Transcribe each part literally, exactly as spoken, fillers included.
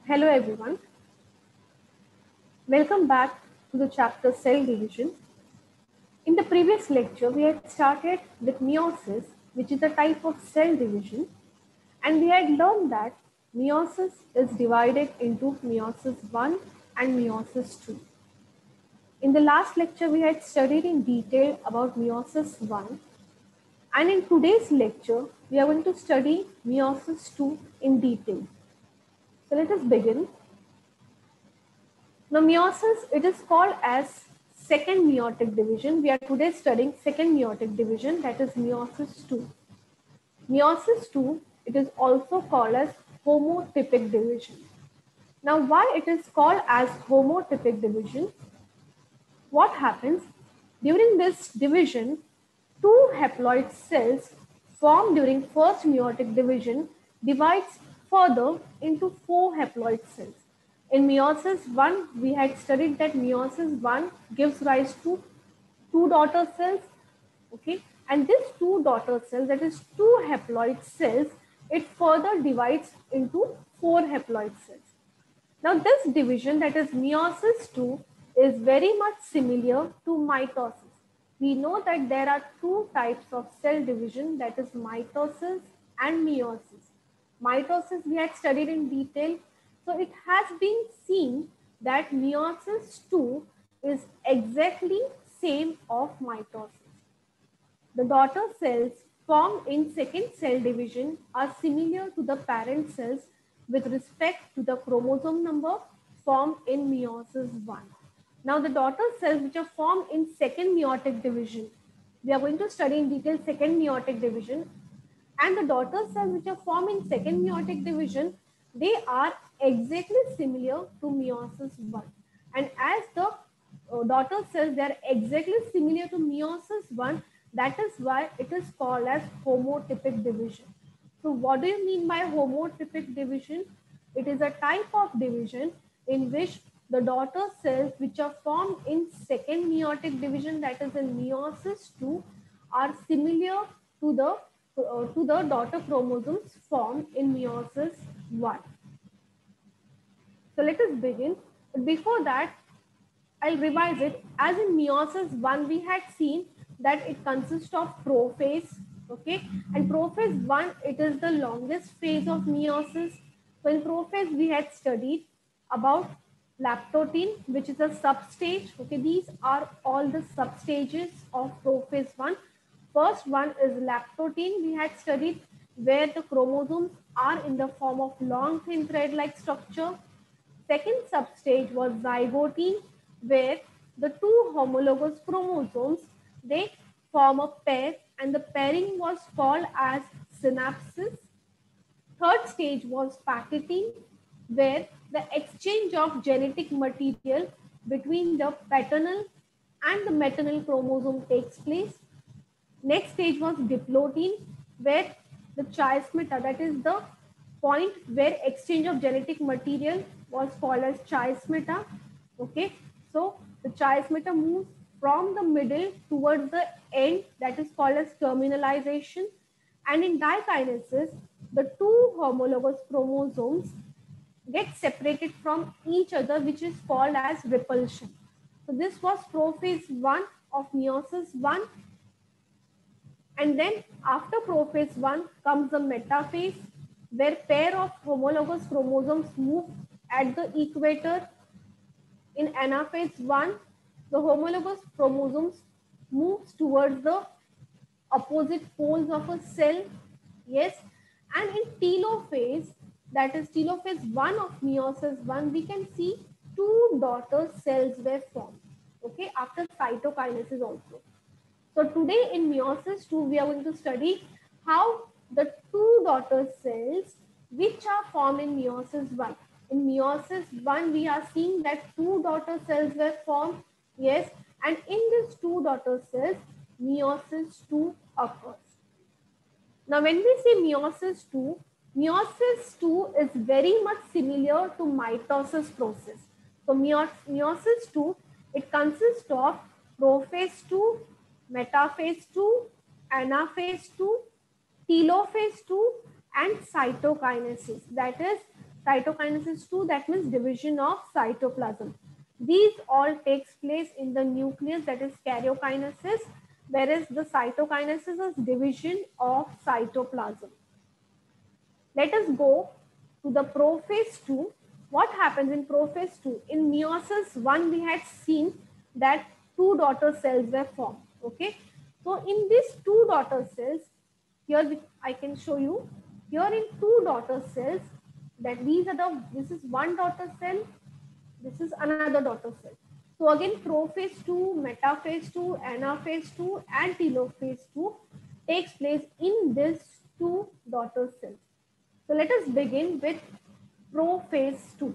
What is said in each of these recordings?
Hello everyone, welcome back to the chapter Cell Division. In the previous lecture, we had started with meiosis, which is a type of cell division, and we had learned that meiosis is divided into meiosis one and meiosis two. In the last lecture, we had studied in detail about meiosis one, and in today's lecture, we are going to study meiosis two in detail. So let us begin. Now, meiosis, it is called as second meiotic division. We are today studying second meiotic division, that is meiosis two. Meiosis two, it is also called as homotypic division. Now, why it is called as homotypic division? What happens? During this division, two haploid cells formed during first meiotic division divides further into four haploid cells. In meiosis one, we had studied that meiosis one gives rise to two daughter cells, okay? And this two daughter cells, that is two haploid cells, it further divides into four haploid cells. Now this division, that is meiosis two, is very much similar to mitosis. We know that there are two types of cell division, that is mitosis and meiosis. Mitosis we had studied in detail. So it has been seen that meiosis two is exactly same of mitosis. The daughter cells formed in second cell division are similar to the parent cells with respect to the chromosome number formed in meiosis one. Now the daughter cells which are formed in second meiotic division, we are going to study in detail second meiotic division, and the daughter cells which are formed in second meiotic division, they are exactly similar to meiosis one. And as the uh, daughter cells, they are exactly similar to meiosis one, that is why it is called as homotypic division. So what do you mean by homotypic division? It is a type of division in which the daughter cells which are formed in second meiotic division, that is in meiosis two, are similar to the uh, to the daughter chromosomes formed in meiosis one. So let us begin. But before that, I'll revise it. As in meiosis one, we had seen that it consists of prophase, okay? And prophase one, it is the longest phase of meiosis. So in prophase, we had studied about lactotin, which is a substage. Okay, these are all the substages of prophase one. First one is lactotin. We had studied where the chromosomes are in the form of long thin thread-like structure. Second substage was zygotine, where the two homologous chromosomes, they form a pair, and the pairing was called as synapsis. Third stage was packaging, where the exchange of genetic material between the paternal and the maternal chromosome takes place. Next stage was diplotin, where the chiasmata, that is the point where exchange of genetic material was called as chiasmata. Okay, so the chiasmata moves from the middle towards the end, that is called as terminalization. And in dikinesis, the two homologous chromosomes get separated from each other, which is called as repulsion. So this was prophase one of meiosis one. And then after prophase one comes the metaphase, where pair of homologous chromosomes move at the equator. In anaphase one, the homologous chromosomes moves towards the opposite poles of a cell. Yes. And in telophase, that is telophase one of meiosis one, we can see two daughter cells were formed. Okay, after cytokinesis also. So today in meiosis two, we are going to study how the two daughter cells which are formed in meiosis one. In meiosis one, we are seeing that two daughter cells were formed. Yes. And in these two daughter cells, meiosis two occurs. Now, when we say meiosis two, meiosis two is very much similar to mitosis process. So meiosis two, it consists of prophase two, metaphase two, anaphase two, telophase two, and cytokinesis. That is, Cytokinesis two, that means division of cytoplasm. These all takes place in the nucleus, that is karyokinesis, whereas the cytokinesis is division of cytoplasm. Let us go to the prophase two. What happens in prophase two? In meiosis one, we had seen that two daughter cells were formed. Okay. So in these two daughter cells, here we, I can show you, here in two daughter cells, that these are the, this is one daughter cell, this is another daughter cell. So again, prophase two, metaphase two, anaphase two, and telophase two takes place in these two daughter cells. So let us begin with prophase two.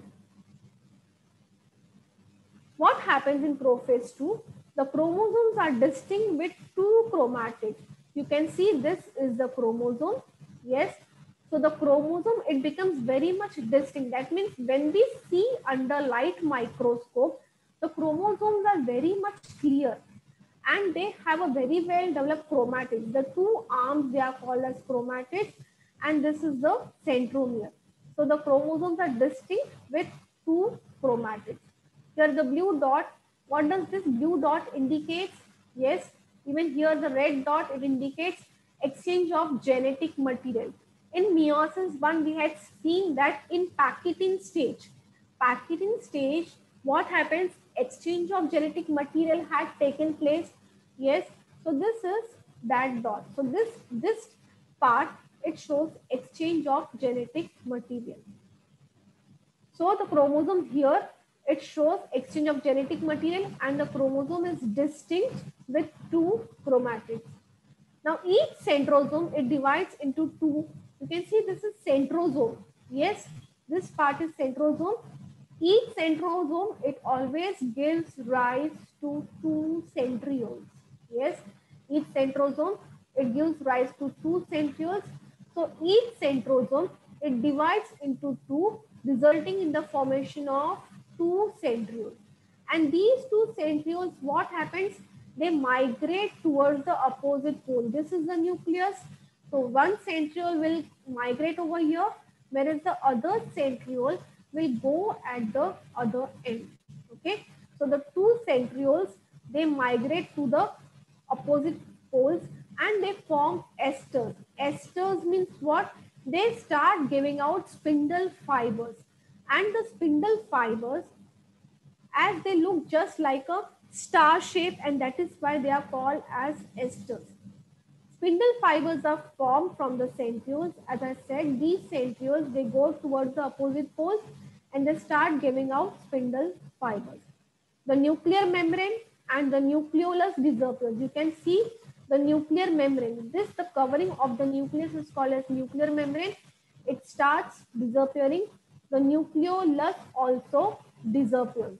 What happens in prophase two? The chromosomes are distinct with two chromatids. You can see this is the chromosome. Yes. So the chromosome, it becomes very much distinct. That means when we see under light microscope, the chromosomes are very much clear and they have a very well developed chromatids. The two arms, they are called as chromatids, and this is the centromere. So the chromosomes are distinct with two chromatids. Here the blue dot, what does this blue dot indicate? Yes, even here the red dot, it indicates exchange of genetic material. In meiosis one, we had seen that in Pachytene stage, Pachytene stage, what happens? Exchange of genetic material had taken place. Yes, so this is that dot. So this, this part, it shows exchange of genetic material. So the chromosome here, it shows exchange of genetic material, and the chromosome is distinct with two chromatids. Now each centrosome, it divides into two. You can see this is centrosome. Yes, this part is centrosome. Each centrosome, it always gives rise to two centrioles. Yes, each centrosome, it gives rise to two centrioles. So each centrosome, it divides into two, resulting in the formation of two centrioles. And these two centrioles, what happens? They migrate towards the opposite pole. This is the nucleus. So one centriole will migrate over here, whereas the other centriole will go at the other end. Okay. So the two centrioles, they migrate to the opposite poles and they form esters. Esters means what? They start giving out spindle fibers. And the spindle fibers, as they look just like a star shape, and that is why they are called as esters. Spindle fibers are formed from the centrioles. As I said, these centrioles, they go towards the opposite poles and they start giving out spindle fibers. The nuclear membrane and the nucleolus disappears. You can see the nuclear membrane. This, the covering of the nucleus, is called as nuclear membrane. It starts disappearing. The nucleolus also disappears.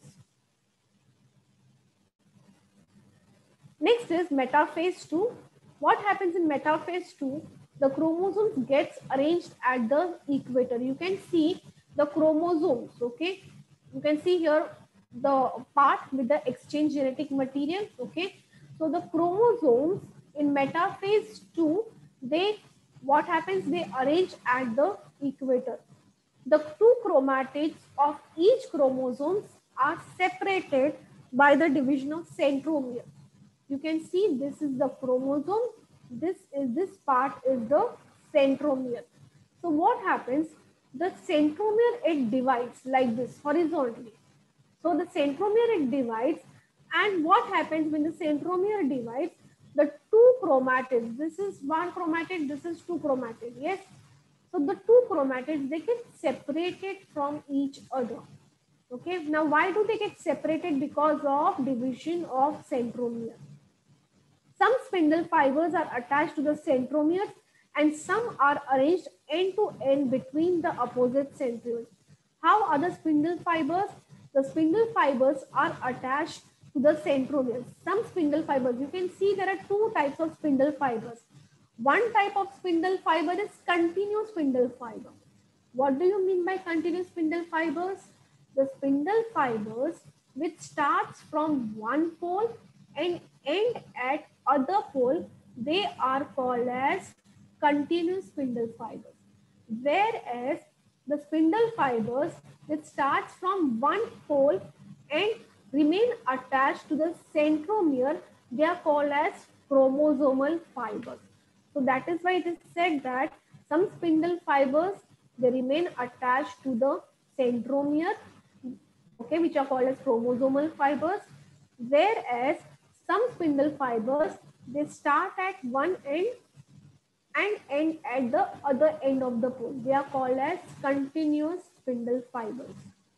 Next is metaphase two. What happens in metaphase two? The chromosomes gets arranged at the equator. You can see the chromosomes, okay? You can see here the part with the exchange genetic material, okay? So the chromosomes in metaphase two, they, what happens? They arrange at the equator. The two chromatids of each chromosomes are separated by the division of centromere. You can see this is the chromosome. This is, this part is the centromere. So what happens? The centromere, it divides like this horizontally. So the centromere, it divides, and what happens when the centromere divides? The two chromatids, this is one chromatid, this is two chromatids. Yes. So the two chromatids, they get separated from each other. Okay. Now why do they get separated? Because of division of centromere. Some spindle fibers are attached to the centromeres and some are arranged end to end between the opposite centrioles. How are the spindle fibers? The spindle fibers are attached to the centromeres. Some spindle fibers, you can see there are two types of spindle fibers. One type of spindle fiber is continuous spindle fiber. What do you mean by continuous spindle fibers? The spindle fibers which starts from one pole and end at other pole, they are called as continuous spindle fibers. Whereas the spindle fibers that starts from one pole and remain attached to the centromere, they are called as chromosomal fibers. So that is why it is said that some spindle fibers, they remain attached to the centromere, okay, which are called as chromosomal fibers, whereas some spindle fibers, they start at one end and end at the other end of the pole. They are called as continuous spindle fibers.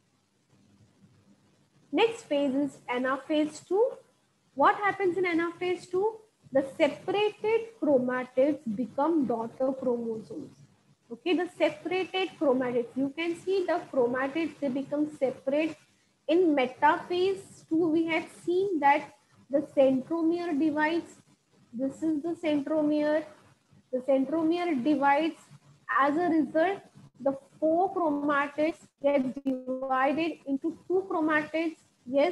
Next phase is anaphase two. What happens in anaphase two? The separated chromatids become daughter chromosomes. Okay, the separated chromatids. You can see the chromatids, they become separate. In metaphase two, we had seen that the centromere divides. This is the centromere. The centromere divides. As a result, the four chromatids get divided into two chromatids. Yes.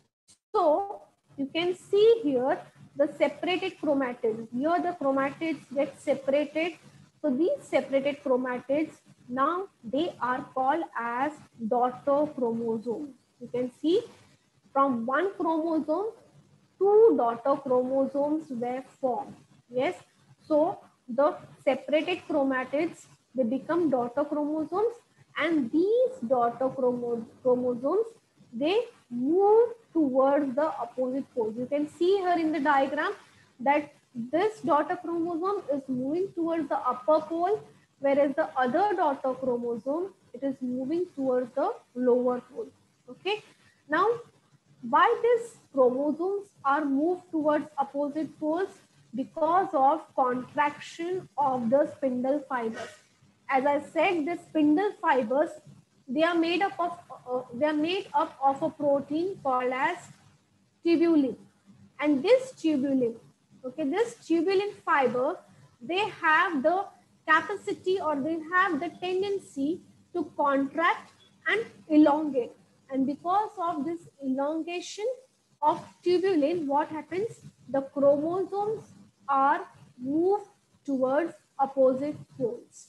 So you can see here the separated chromatids. Here the chromatids get separated. So these separated chromatids, now they are called as daughter chromosomes. You can see from one chromosome, two daughter chromosomes were formed. Yes. So the separated chromatids, they become daughter chromosomes, and these daughter chromo chromosomes, they move towards the opposite pole. You can see here in the diagram that this daughter chromosome is moving towards the upper pole, whereas the other daughter chromosome, it is moving towards the lower pole. Okay. Now, why these chromosomes are moved towards opposite poles? Because of contraction of the spindle fibers. As I said, the spindle fibers, they are made up of uh, they are made up of a protein called as tubulin, and this tubulin, okay, this tubulin fiber, they have the capacity, or they have the tendency to contract and elongate. And because of this elongation of tubulin, what happens? The chromosomes are moved towards opposite poles.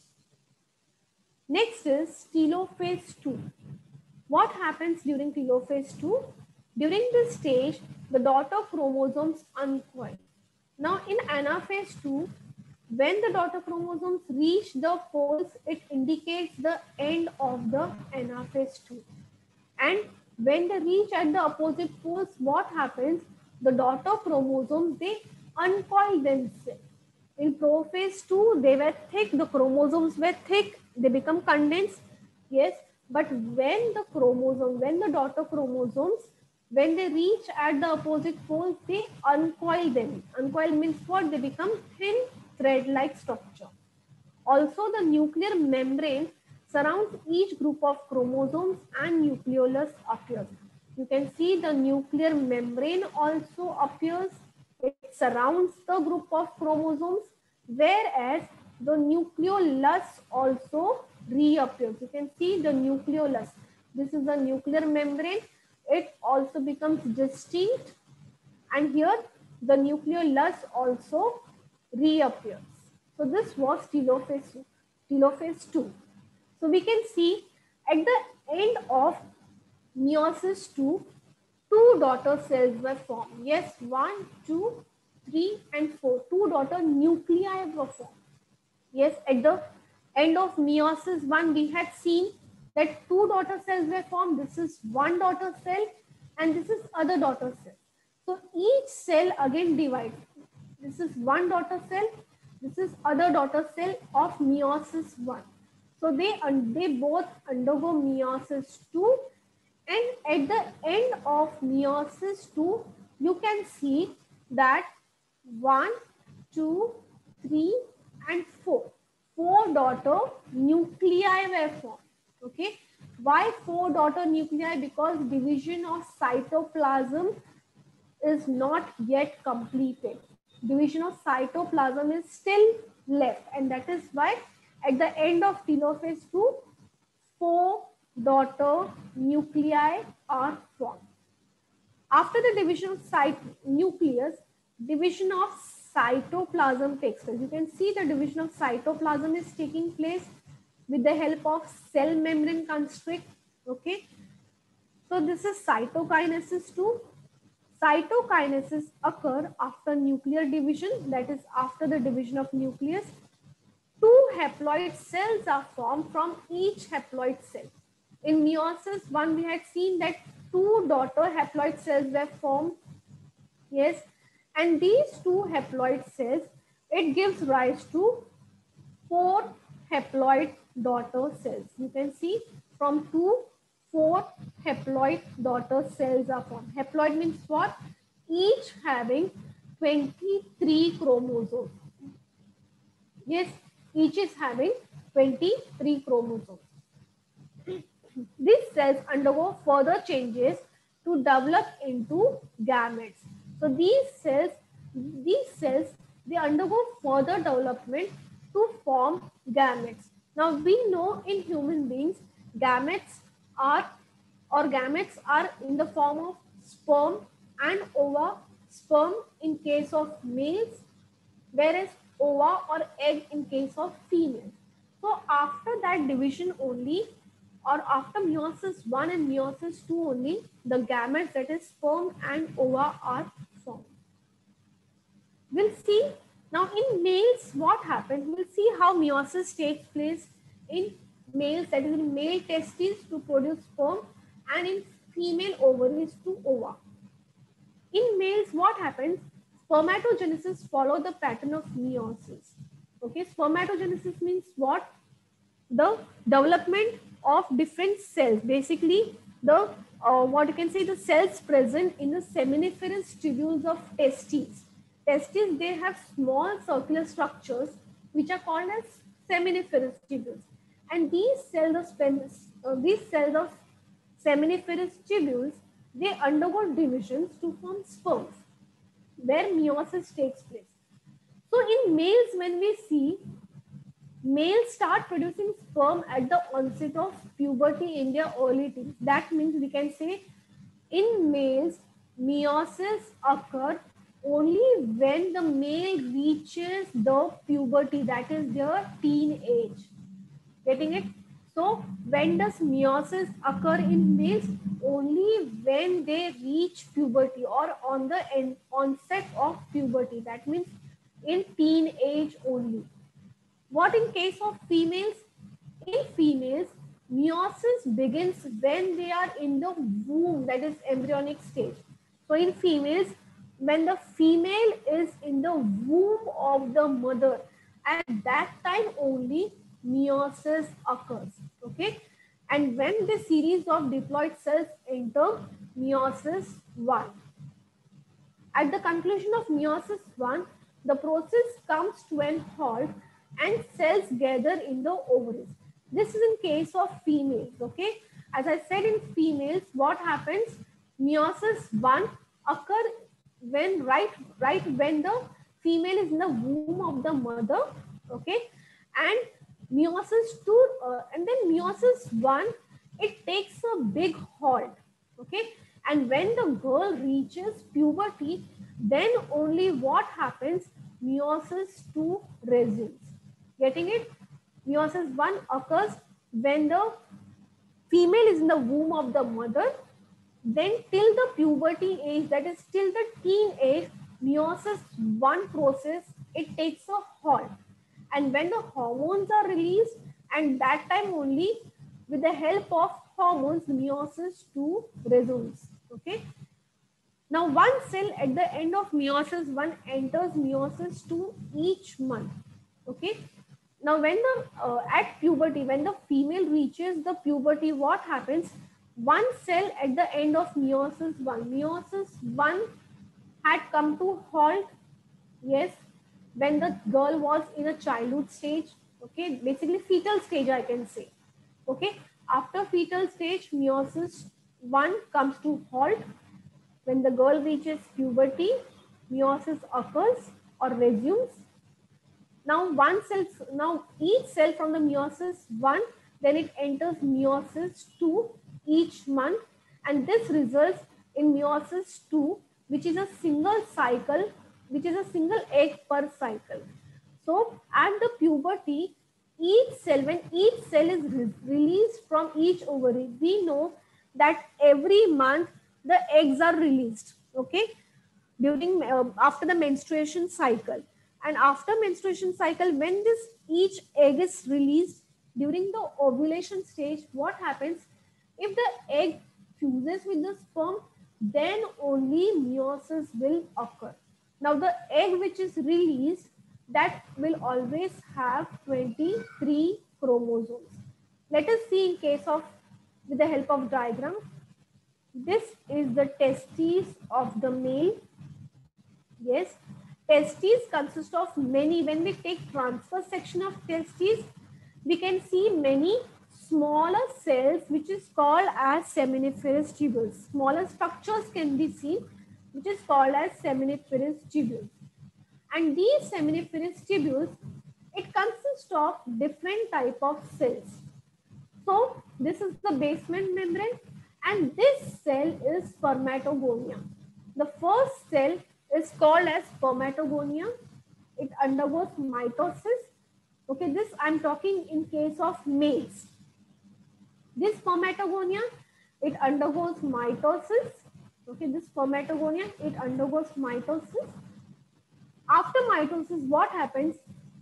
Next is telophase two. What happens during telophase two? During this stage, the daughter chromosomes uncoil. Now in anaphase two, when the daughter chromosomes reach the poles, it indicates the end of the anaphase two. And when they reach at the opposite poles, what happens? The daughter chromosomes, they uncoil themselves. In prophase two, they were thick, the chromosomes were thick, they become condensed. Yes, but when the chromosome, when the daughter chromosomes, when they reach at the opposite poles, they uncoil them. Uncoil means what? They become thin thread-like structure. Also, the nuclear membrane surrounds each group of chromosomes and nucleolus appears. You can see the nuclear membrane also appears. It surrounds the group of chromosomes, whereas the nucleolus also reappears. You can see the nucleolus. This is the nuclear membrane. It also becomes distinct, and here the nucleolus also reappears. So this was telophase, telophase two. So we can see at the end of meiosis two, two daughter cells were formed. Yes, one, two, three, and four. Two daughter nuclei were formed. Yes, at the end of meiosis one, we had seen that two daughter cells were formed. This is one daughter cell and this is other daughter cell. So each cell again divides. This is one daughter cell. This is other daughter cell of meiosis one. So they, they both undergo meiosis two, and at the end of meiosis two, you can see that one, two, three, and four. Four daughter nuclei were formed. Okay. Why four daughter nuclei? Because division of cytoplasm is not yet completed. Division of cytoplasm is still left, and that is why at the end of telophase two, four daughter nuclei are formed. After the division of cyt nucleus, division of cytoplasm takes place. You can see the division of cytoplasm is taking place. with the help of cell membrane constrict. Okay, so this is cytokinesis two. Cytokinesis occur after nuclear division, that is after the division of nucleus. Two haploid cells are formed from each haploid cell. In meiosis one, we had seen that two daughter haploid cells were formed. Yes, and these two haploid cells, it gives rise to four haploid daughter cells. You can see from two, four haploid daughter cells are formed. Haploid means what? Each having twenty-three chromosomes. Yes, each is having twenty-three chromosomes. These cells undergo further changes to develop into gametes. So these cells, these cells, they undergo further development to form gametes. Now we know in human beings, gametes are or gametes are in the form of sperm and ova. Sperm in case of males, whereas ova or egg in case of females. So after that division only, or after meiosis one and meiosis two only, the gametes, that is sperm and ova, are formed. We'll see now in males what happens. We'll see how meiosis takes place in males, that is in male testes to produce sperm and in female ovaries to ova. In males what happens? Spermatogenesis follow the pattern of meiosis. Okay, spermatogenesis means what? The development of different cells, basically the uh, what you can say, the cells present in the seminiferous tubules of testes. Testes, they have small circular structures which are called as seminiferous tubules, and these cells of uh, these cells of seminiferous tubules, they undergo divisions to form sperms, where meiosis takes place. So in males, when we see, males start producing sperm at the onset of puberty in their early teens. That means we can say in males, meiosis occurs only when the male reaches the puberty, that is their teen age. Getting it? So when does meiosis occur in males? Only when they reach puberty or on the end, onset of puberty. That means in teen age only. What in case of females? In females, meiosis begins when they are in the womb, that is embryonic stage. So in females, when the female is in the womb of the mother, at that time only meiosis occurs. Okay, and when the series of diploid cells enter meiosis one. At the conclusion of meiosis one, the process comes to an halt and cells gather in the ovaries. This is in case of females. Okay, as I said, in females what happens? Meiosis one occur when right right when the female is in the womb of the mother. Okay, and meiosis two uh, and then meiosis one, it takes a big halt. Okay, and when the girl reaches puberty, then only what happens? Meiosis two resumes. Getting it? Meiosis one occurs when the female is in the womb of the mother. Then till the puberty age, that is till the teen age, meiosis one process, it takes a halt. And when the hormones are released, and that time only with the help of hormones, meiosis two resumes. Okay. Now one cell at the end of meiosis one enters meiosis two each month. Okay. Now when the uh, at puberty, when the female reaches the puberty, what happens? One cell at the end of meiosis one. Meiosis one had come to halt. Yes, when the girl was in a childhood stage. Okay, basically fetal stage, I can say. Okay, after fetal stage, meiosis one comes to halt. When the girl reaches puberty, meiosis occurs or resumes. Now one cell, now each cell from the meiosis one, then it enters meiosis two each month, and this results in meiosis two, which is a single cycle, which is a single egg per cycle. So at the puberty, each cell, when each cell is re released from each ovary, we know that every month the eggs are released, okay, during uh, after the menstruation cycle. And after menstruation cycle, when this each egg is released during the ovulation stage, what happens? If the egg fuses with the sperm, then only meiosis will occur. Now the egg which is released, that will always have twenty-three chromosomes. Let us see in case of, with the help of diagram. This is the testes of the male. Yes, testes consist of many. When we take transverse section of testes, we can see many smaller cells which is called as seminiferous tubules. Smaller structures can be seen which is called as seminiferous tubules. And these seminiferous tubules, it consists of different type of cells. So this is the basement membrane, and this cell is spermatogonia. The first cell is called as spermatogonia. It undergoes mitosis. Okay, this I'm talking in case of males. This spermatogonia, it undergoes mitosis. Okay, this spermatogonia, it undergoes mitosis. After mitosis, what happens?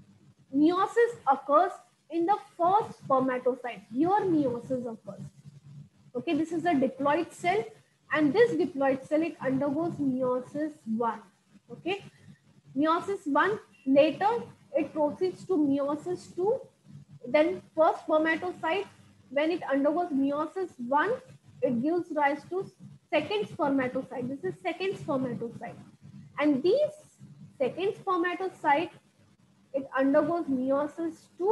Meiosis occurs in the first spermatocyte. Here meiosis occurs. Okay, this is a diploid cell, and this diploid cell, it undergoes meiosis one. Okay, meiosis one, later it proceeds to meiosis two. Then first spermatocyte, when it undergoes meiosis one, it gives rise to second spermatocyte. This is second spermatocyte. And these second spermatocyte, it undergoes meiosis two,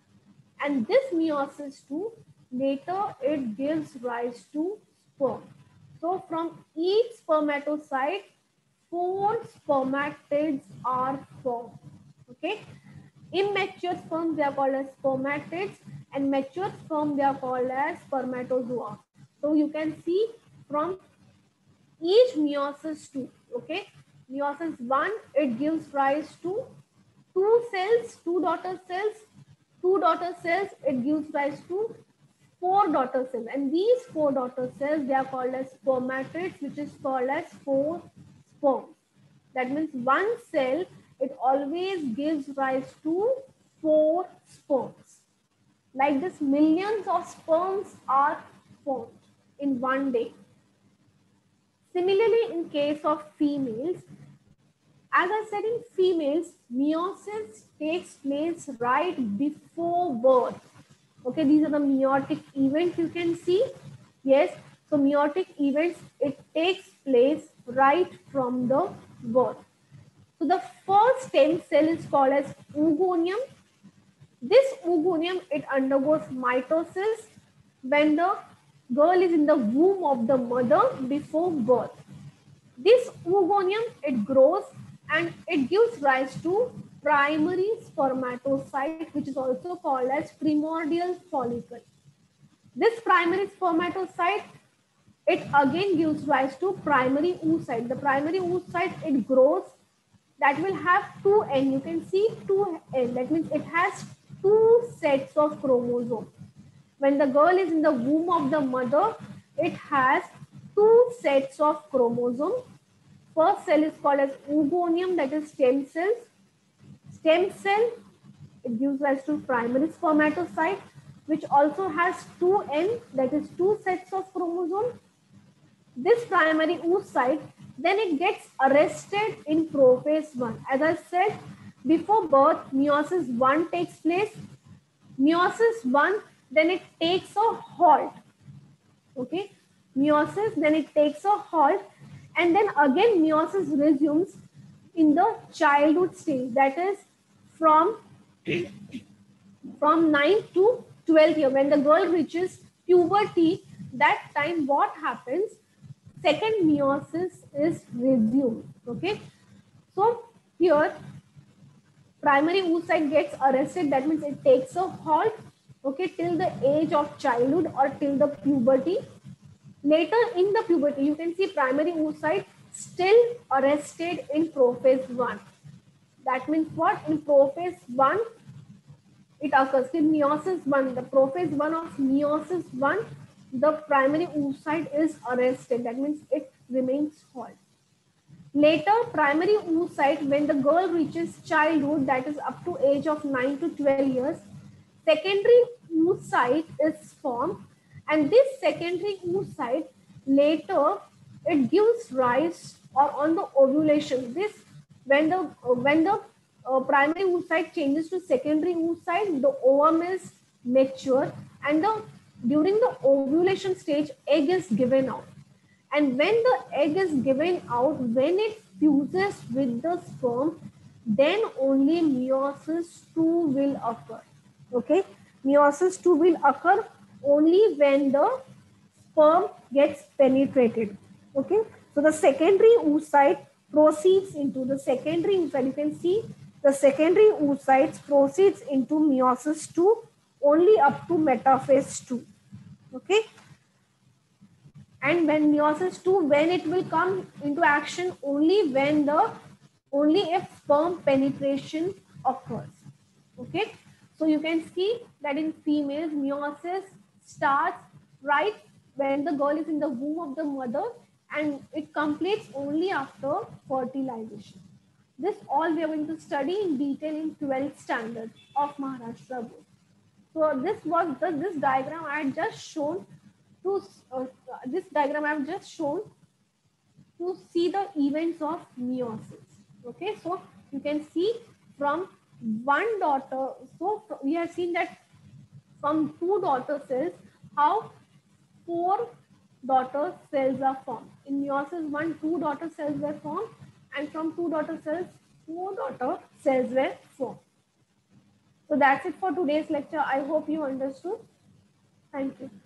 and this meiosis two, later it gives rise to sperm. So from each spermatocyte, four spermatids are formed. Okay, immature sperm, they are called as spermatids, and mature sperm, they are called as spermatozoa. So you can see from each meiosis two, okay, meiosis one, it gives rise to two cells, two daughter cells, two daughter cells, it gives rise to four daughter cells, and these four daughter cells, they are called as spermatids, which is called as four sperms. That means one cell, it always gives rise to four sperms. Like this, millions of sperms are formed in one day. Similarly, in case of females, as I said, in females, meiosis takes place right before birth. Okay, these are the meiotic events you can see. Yes, so meiotic events, it takes place right from the birth. So the first stem cell is called as oogonium. This oogonium, it undergoes mitosis when the girl is in the womb of the mother before birth. This oogonium, it grows and it gives rise to primary spermatocyte, which is also called as primordial follicle. This primary spermatocyte, it again gives rise to primary oocyte. The primary oocyte, it grows, that will have two N. You can see two N. That means it has two sets of chromosomes. When the girl is in the womb of the mother, it has two sets of chromosomes. First cell is called as oogonium, that is stem cells. Stem cell, it gives rise to primary spermatocyte, which also has two N, that is two sets of chromosomes. This primary oocyte, then it gets arrested in prophase one. As I said, before birth, meiosis one takes place. Meiosis one, then it takes a halt. Okay, meiosis, then it takes a halt, and then again meiosis resumes in the childhood stage. That is from from ninth to twelfth year. When the girl reaches puberty, that time what happens? Second meiosis is resumed. Okay, so here primary oocyte gets arrested. That means it takes a halt. Okay, till the age of childhood or till the puberty. Later in the puberty, you can see primary oocyte still arrested in prophase one. That means what? In prophase one, it occurs in meiosis one, the prophase one of meiosis one, the primary oocyte is arrested. That means it remains halt. Later, primary oocyte, when the girl reaches childhood, that is up to age of nine to twelve years, secondary oocyte is formed, and this secondary oocyte later it gives rise, or on the ovulation, this when the when the uh, primary oocyte changes to secondary oocyte, the ovum is mature, and the during the ovulation stage, egg is given out. And when the egg is given out, when it fuses with the sperm, then only meiosis two will occur. Okay, meiosis two will occur only when the sperm gets penetrated. Okay, so the secondary oocyte proceeds into the secondary oocyte. You can see the secondary oocytes proceeds into meiosis two only up to metaphase two. Okay. And when meiosis two, when it will come into action only when the only if sperm penetration occurs. Okay, so you can see that in females meiosis starts right when the girl is in the womb of the mother, and it completes only after fertilization. This all we are going to study in detail in twelfth standard of Maharashtra board. So this was the this diagram I had just shown to uh, this diagram I have just shown to see the events of meiosis. Okay, so you can see from one daughter, so we have seen that from two daughter cells, how four daughter cells are formed. In meiosis one, two daughter cells were formed, and from two daughter cells, four daughter cells were formed. So that's it for today's lecture. I hope you understood. Thank you.